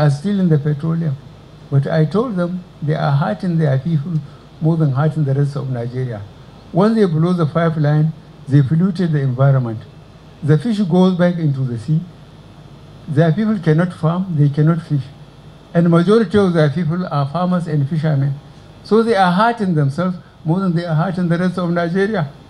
are stealing the petroleum. But I told them they are hurting their people more than hurting the rest of Nigeria. Once they blow the pipeline, they polluted the environment. The fish goes back into the sea. Their people cannot farm, they cannot fish. And the majority of their people are farmers and fishermen. So they are hurting themselves more than they are hurting the rest of Nigeria.